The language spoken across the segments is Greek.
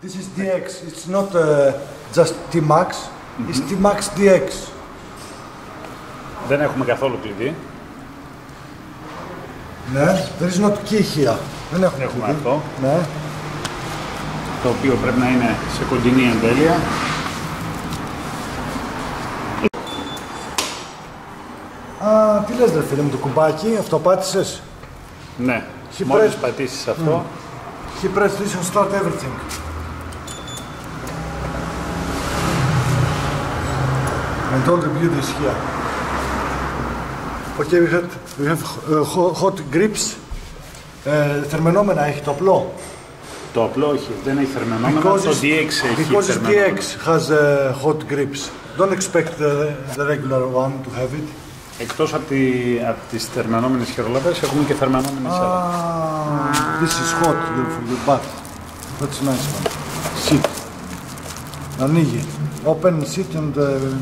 This is DX. It's not just T-MAX. It's T-MAX DX. Δεν έχουμε καθόλου κλειδί. Ναι, there is not key here. Δεν έχουμε αυτό. Ναι. Το οποίο πρέπει να είναι σε κοντινή εμβέλεια. Α, τι λες ρε φίλε μου, το κουμπάκι, αυτό πάτησες? Ναι, μόλις πατήσεις αυτό. He pressed this and start everything. And all the beauty is here. Okay, we have hot grips. Θερμαινόμενα έχει το απλό. Το απλό όχι, δεν έχει θερμαινόμενα, το DX έχει because θερμαινόμενα. DX has hot grips. Don't expect the regular one to have it. Εκτός από τις θερμαινόμενες χειρολάτες έχουμε και θερμαινόμενες σέλα. This is hot for the back. That's nice one. Seat. Ανοίγει. Open seat and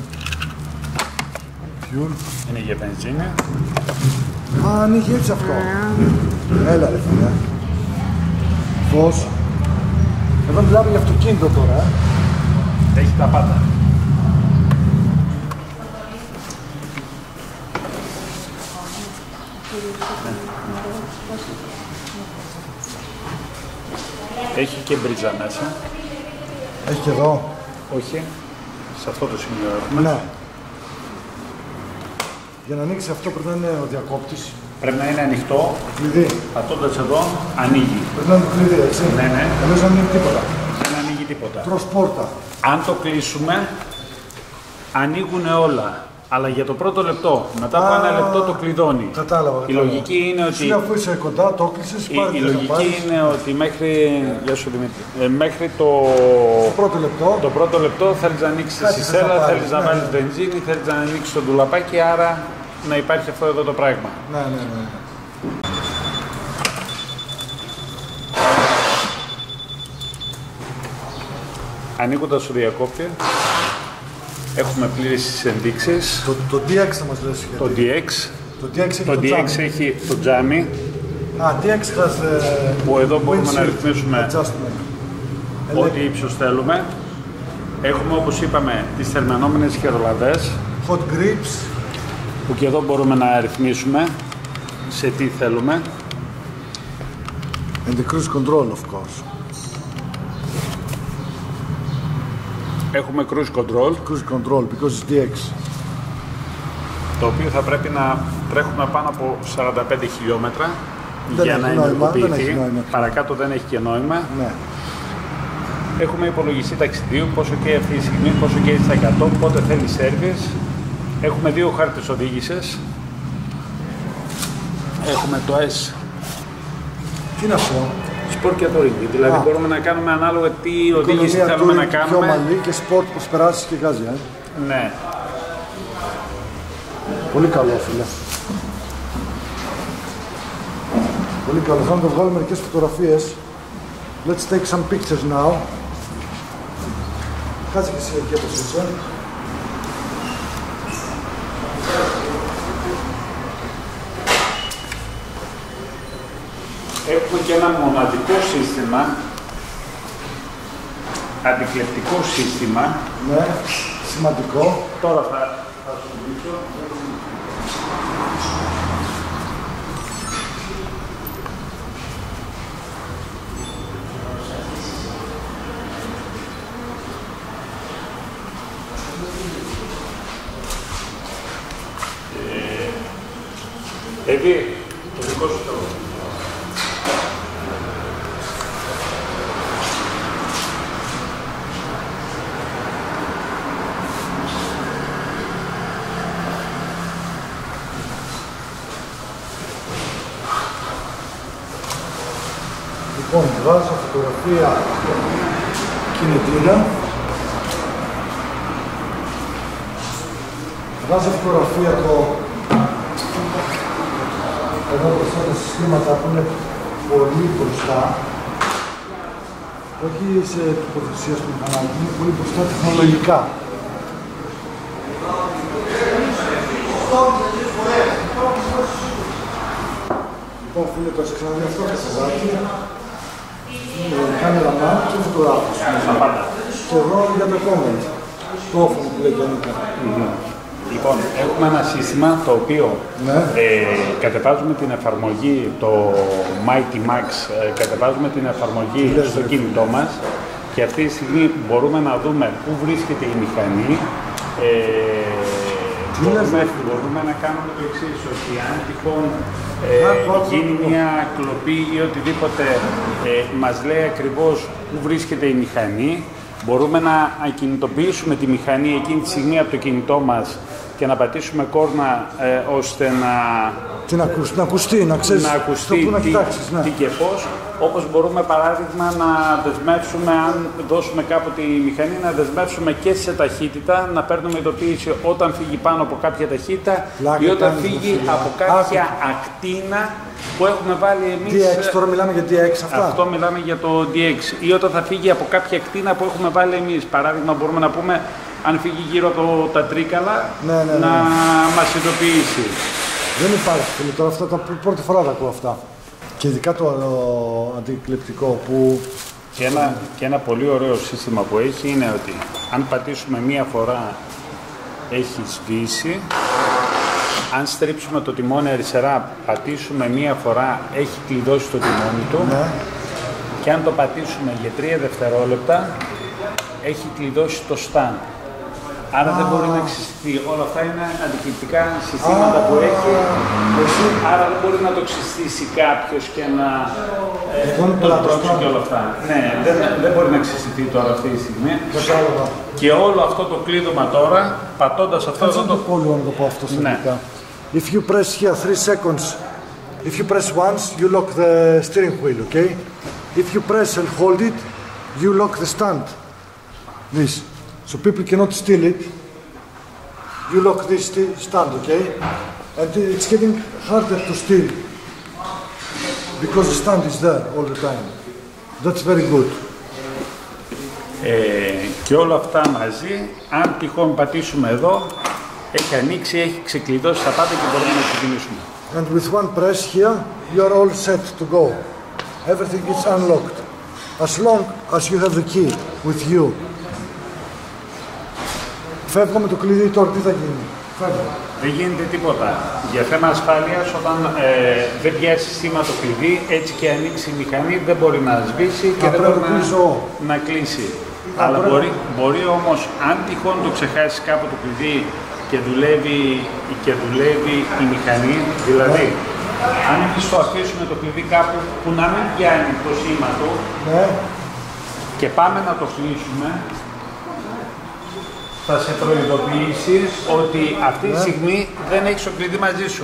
fuel. Είναι για βενζίνη. Α, ανοίγει έτσι αυτό. Έλα ρε φίλε. Φως. Εδώ μιλάμε για αυτοκίνητο τώρα. Έχει τα πάντα. Έχει και μπρίτζα μέσα. Έχει και εδώ. Όχι. Σε αυτό το σημείο έχουμε. Ναι. Για να ανοίξει αυτό πρέπει να είναι ο διακόπτης. Πρέπει να είναι ανοιχτό. Κλειδί. Πατώντας εδώ, ανοίγει. Πρέπει να είναι το κλειδί, έτσι. Ναι, ναι. Αλλιώς δεν ανοίγει τίποτα. Δεν ανοίγει τίποτα. Τρως πόρτα. Αν το κλείσουμε, ανοίγουν όλα. Αλλά για το πρώτο λεπτό. Μετά από ένα λεπτό το κλειδώνει. Κατάλαβα. Η λογική είναι ότι. Εσύ αφού είσαι κοντά, το κλείσεις, Η λογική είναι ότι μέχρι. Γεια σου Δημήτρη. Μέχρι το πρώτο λεπτό θέλεις να ανοίξεις τη σέλα, θέλεις να βάλεις βενζίνη, θέλεις να ανοίξεις το ντουλαπάκι, άρα να υπάρχει αυτό εδώ το πράγμα. Ναι. Ανοίγοντας το διακόπτη, έχουμε πλήρες τις ενδείξεις. Το DX θα μας λες. Το DX έχει το τζάμι. DX has που εδώ μπορούμε να ρυθμίσουμε ό,τι ύψος θέλουμε. Έχουμε, όπως είπαμε, τις θερμαινόμενες χειρολαδές. Hot grips. Που και εδώ μπορούμε να ρυθμίσουμε σε τι θέλουμε. And the cruise control, of course. Έχουμε cruise control. Cruise control, because it's DX. Το οποίο θα πρέπει να τρέχουμε πάνω από 45 χιλιόμετρα για να ενεργοποιηθεί. Παρακάτω δεν έχει και νόημα. Ναι. Έχουμε υπολογιστή ταξιδίου, πόσο καίει αυτή τη στιγμή, πόσο καίει στα 100, πότε θέλει service. Έχουμε δύο χάρτες οδήγησης. Έχουμε το S. Τι είναι αυτό? Sport και touring. Δηλαδή μπορούμε να κάνουμε ανάλογα τι οδήγηση θέλουμε να κάνουμε. Πιο ομαλή και sport που περάσεις και γάζει. Ναι. Πολύ καλό, φίλε. Πολύ καλό. Θα το βγάλουμε μερικές φωτογραφίες. Let's take some pictures now. Κάτσε και εσύ εκεί όπως είσαι. Έχουμε και ένα μοναδικό σύστημα, αντικλεπτικό σύστημα. Ναι, σημαντικό. Τώρα θα σου δείξω. Εύη, το δικό σου το. Λοιπόν, βγάζω φωτογραφία κινητήρα. Βγάζω φωτογραφία εδώ μπροστά τα συστήματα που είναι πολύ μπροστά. Όχι σε τοποθεσία στο μηχανάκι, είναι πολύ μπροστά τεχνολογικά. Λοιπόν, φίλε, το ξαναδεί αυτό το καζάκι. Cameraman και φωτογράφος. Και εδώ για το comment. Το όφωνο που λέει γενικά. Λοιπόν, έχουμε ένα σύστημα το οποίο κατεβάζουμε την εφαρμογή, το YAMAHA T-MAX, κατεβάζουμε την εφαρμογή στο κινητό μας και αυτή τη στιγμή μπορούμε να δούμε πού βρίσκεται η μηχανή. Μπορούμε να κάνουμε το εξής, ότι αν τυχόν γίνει μια κλοπή ή οτιδήποτε μας λέει ακριβώς πού βρίσκεται η μηχανή, μπορούμε να ακινητοποιήσουμε τη μηχανή εκείνη τη στιγμή από το κινητό μας και να πατήσουμε κόρνα ώστε να ακουστεί, να ξέρεις τι και πώς. Όπως μπορούμε παράδειγμα να δεσμεύσουμε, αν δώσουμε κάπου τη μηχανή, να δεσμεύσουμε και σε ταχύτητα, να παίρνουμε ειδοποίηση όταν φύγει πάνω από κάποια ταχύτητα ή όταν φύγει από κάποια ακτίνα που έχουμε βάλει εμείς. DX, τώρα μιλάμε για DX αυτά. Αυτό μιλάμε για το DX. Ή όταν θα φύγει από κάποια ακτίνα που έχουμε βάλει εμείς. Παράδειγμα, μπορούμε να πούμε, αν φύγει γύρω από τα τρίκαλα, να μας ειδοποιήσει. Δεν υπάρχει, φίλε, τώρα αυτά πρώτη φορά τα ακούω αυτά. Και ειδικά το αντικλεπτικό που... Και ένα πολύ ωραίο σύστημα που έχει είναι ότι αν πατήσουμε μία φορά έχει σβήσει, αν στρίψουμε το τιμόνι αριστερά, πατήσουμε μία φορά, έχει κλειδώσει το τιμόνι του και αν το πατήσουμε για 3 δευτερόλεπτα, έχει κλειδώσει το stand. Άρα δεν μπορεί να ξυστεί. Όλα αυτά είναι αντικλεπτικά συστήματα που έχει. Άρα δεν μπορεί να το ξυστήσει κάποιος και να το τρώξει και όλα αυτά. Ναι, δεν μπορεί να ξυστηθεί τώρα αυτή τη στιγμή. Και όλο αυτό το κλείδωμα τώρα, πατώντας αυτό εδώ το... Πολύ να το πω αυτό συνολικά. If you press here 3 seconds, if you press once, you lock the steering wheel, okay? If you press and hold it, you lock the stand. This. So people cannot steal it. You lock this stand, okay? And it's getting harder to steal because the stand is there all the time. That's very good. Και όλα αυτά μαζί, αν τυχόν πατήσουμε εδώ, έχει ανοίξει, έχει ξεκλειδώσει τα πάντα και μπορούμε να ξεκινήσουμε. And with one press here, you are all set to go. Everything is unlocked. As long as you have the key with you. Φεύγω με το κλειδί τώρα, τι θα γίνει? Φεύγω. Δεν γίνεται τίποτα. Για θέμα ασφάλειας, όταν δεν πιάσει σήμα το κλειδί, έτσι και ανοίξει η μηχανή, δεν μπορεί να σβήσει και δεν μπορεί να κλείσει. Αλλά μπορεί όμως, αν τυχόν το ξεχάσει κάπου το κλειδί και δουλεύει η μηχανή, δηλαδή, αν εμείς το αφήσουμε το κλειδί κάπου που να μην πιάνει το σήμα του και πάμε να το κλείσουμε, θα σε προειδοποιήσει ότι αυτή τη στιγμή δεν έχεις το κλειδί μαζί σου.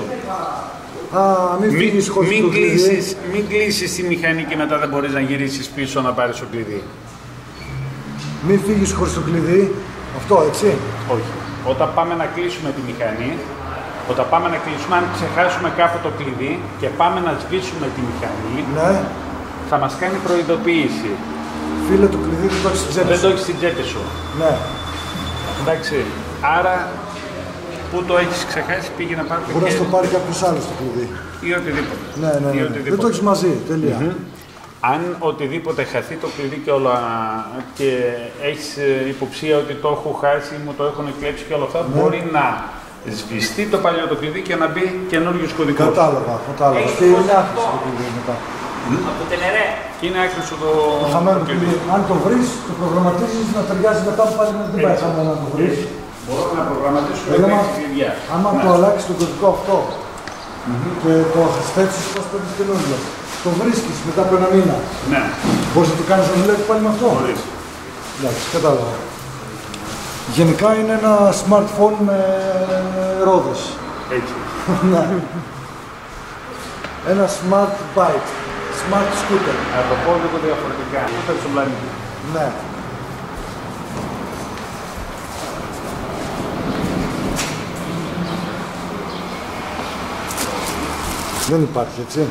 Μην κλείσεις τη μηχανή και μετά δεν μπορείς να γυρίσεις πίσω να πάρεις το κλειδί. Μην φύγεις χωρίς το κλειδί, αυτό έτσι? Όχι. Όταν πάμε να κλείσουμε τη μηχανή, αν ξεχάσουμε κάπου το κλειδί και πάμε να σβήσουμε τη μηχανή, θα μας κάνει προειδοποίηση. Φίλε, το κλειδί δεν το έχεις στην τσέπη σου. Δεν το έχεις στην τσέπη σου. Ναι. Εντάξει, άρα που το έχεις ξεχάσει πήγε να πάρει το κλειδί. Μπορεί να το πάρει κάποιος άλλος το κλειδί. Ή οτιδήποτε. Ναι. Δεν το έχεις μαζί, τελεία. Αν οτιδήποτε χαθεί το κλειδί και όλα και έχεις υποψία ότι το έχω χάσει ή μου το έχουν κλέψει και όλα αυτά, μπορεί να σβηστεί το παλιό το κλειδί και να μπει καινούριος κωδικός. Κατάλαβα. Και είναι άκρης το κλειδί μετά. Από το τελερέ. Και είναι άκρης το κλειδί. Αν το βρεις, το προγραμματίζεις να ταιριάζει μετά που πάλι δεν πάει χαμένο να το βρεις. Μπορώ να προγραμματίσω κλειδιά. Άμα το αλλάξεις το κωδικό αυτό και το θέτσεις πώς παίρνεις καινούργιο, το βρίσκεις μετά από ένα μήνα. Ναι. Μπορείς να το κάνεις να δουλεύει πάλι με αυτό. Μπορείς. Εντάξει, κατάλαβα. Γενικά είναι ένα smartphone με ρόδες. Έτσι. Ναι. Ένα smart bike, smart scooter. Από πω λίγο διαφορετικά. Φέρεις στον πλανήτη. Ναι. Δεν υπάρχει, έτσι.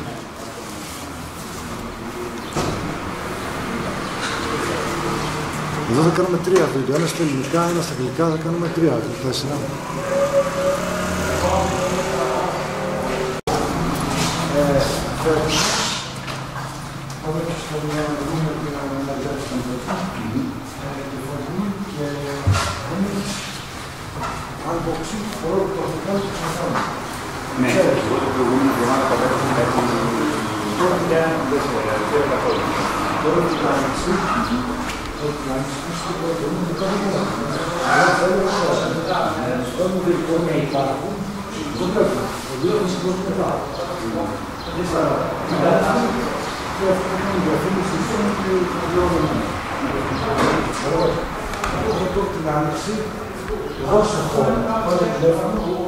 Εδώ θα κάνουμε 3 βίντεο, ένα στα ελληνικά, ένα στα αγγλικά, θα κάνουμε 3 4. Πάμε και στο και unboxing φορώ το αυτοκίνητο που θα κάνω. Ναι, εγώ την προηγούμενη εβδομάδα πατέρα κάτι τώρα πια δεν σε ενδιαφέρει καθόλου. Τώρα την άνοιξη, στο πρώτο μου δεν κάνω μόνο. Αλλά θέλω να κάνω. Όταν μου δεν μπορεί να υπάρχουν, το βλέπω. Το βλέπω στην πρώτη μετά. Δεν θα κοιτάξω και αυτό είναι η διαφήμιση στον και το βλέπω εμένα. Εγώ θα πω την άνοιξη, δώσε χώρο, πάρε τηλέφωνο,